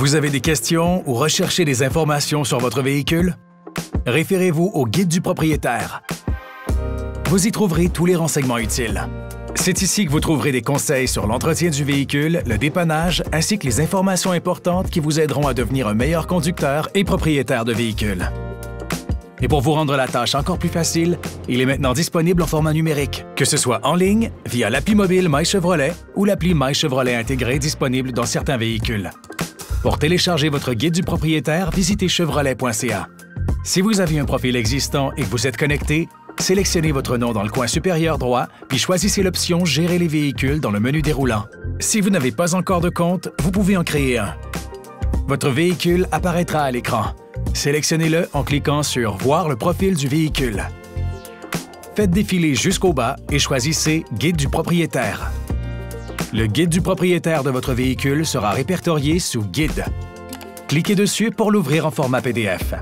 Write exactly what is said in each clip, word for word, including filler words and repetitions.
Vous avez des questions ou recherchez des informations sur votre véhicule? Référez-vous au Guide du propriétaire. Vous y trouverez tous les renseignements utiles. C'est ici que vous trouverez des conseils sur l'entretien du véhicule, le dépannage, ainsi que les informations importantes qui vous aideront à devenir un meilleur conducteur et propriétaire de véhicule. Et pour vous rendre la tâche encore plus facile, il est maintenant disponible en format numérique, que ce soit en ligne, via l'appli mobile MyChevrolet ou l'appli MyChevrolet intégrée disponible dans certains véhicules. Pour télécharger votre guide du propriétaire, visitez chevrolet point c a. Si vous avez un profil existant et que vous êtes connecté, sélectionnez votre nom dans le coin supérieur droit, puis choisissez l'option « Gérer les véhicules » dans le menu déroulant. Si vous n'avez pas encore de compte, vous pouvez en créer un. Votre véhicule apparaîtra à l'écran. Sélectionnez-le en cliquant sur « Voir le profil du véhicule ». Faites défiler jusqu'au bas et choisissez « Guide du propriétaire ». Le guide du propriétaire de votre véhicule sera répertorié sous « Guide ». Cliquez dessus pour l'ouvrir en format P D F.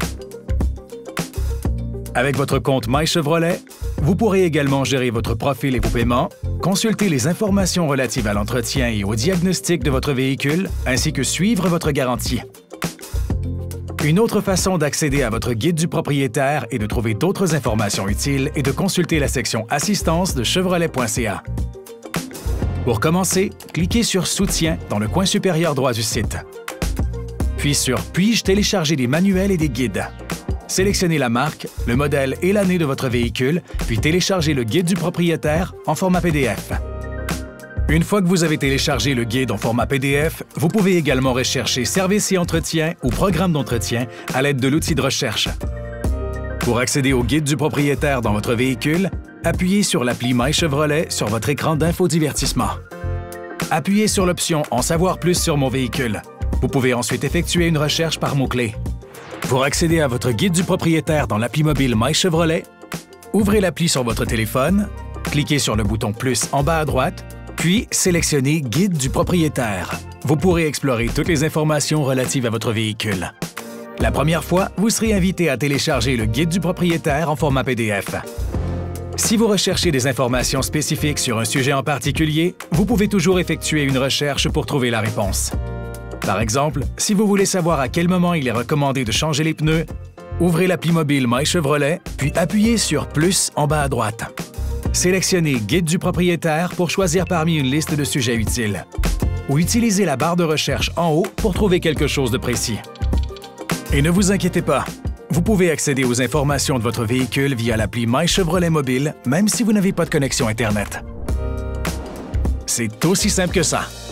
Avec votre compte MyChevrolet, vous pourrez également gérer votre profil et vos paiements, consulter les informations relatives à l'entretien et au diagnostic de votre véhicule, ainsi que suivre votre garantie. Une autre façon d'accéder à votre guide du propriétaire et de trouver d'autres informations utiles est de consulter la section Assistance de chevrolet point c a. Pour commencer, cliquez sur Soutien dans le coin supérieur droit du site. Puis sur Puis-je télécharger des manuels et des guides? Sélectionnez la marque, le modèle et l'année de votre véhicule, puis téléchargez le guide du propriétaire en format P D F. Une fois que vous avez téléchargé le guide en format P D F, vous pouvez également rechercher Services et entretien ou Programme d'entretien à l'aide de l'outil de recherche. Pour accéder au guide du propriétaire dans votre véhicule, appuyez sur l'appli MyChevrolet sur votre écran d'infodivertissement. Appuyez sur l'option « En savoir plus sur mon véhicule ». Vous pouvez ensuite effectuer une recherche par mots-clés. Pour accéder à votre guide du propriétaire dans l'appli mobile MyChevrolet, ouvrez l'appli sur votre téléphone, cliquez sur le bouton « Plus » en bas à droite, puis sélectionnez « Guide du propriétaire ». Vous pourrez explorer toutes les informations relatives à votre véhicule. La première fois, vous serez invité à télécharger le guide du propriétaire en format P D F. Si vous recherchez des informations spécifiques sur un sujet en particulier, vous pouvez toujours effectuer une recherche pour trouver la réponse. Par exemple, si vous voulez savoir à quel moment il est recommandé de changer les pneus, ouvrez l'appli mobile MyChevrolet, puis appuyez sur « Plus » en bas à droite. Sélectionnez « Guide du propriétaire » pour choisir parmi une liste de sujets utiles. Ou utilisez la barre de recherche en haut pour trouver quelque chose de précis. Et ne vous inquiétez pas, vous pouvez accéder aux informations de votre véhicule via l'appli MyChevrolet Mobile, même si vous n'avez pas de connexion Internet. C'est aussi simple que ça.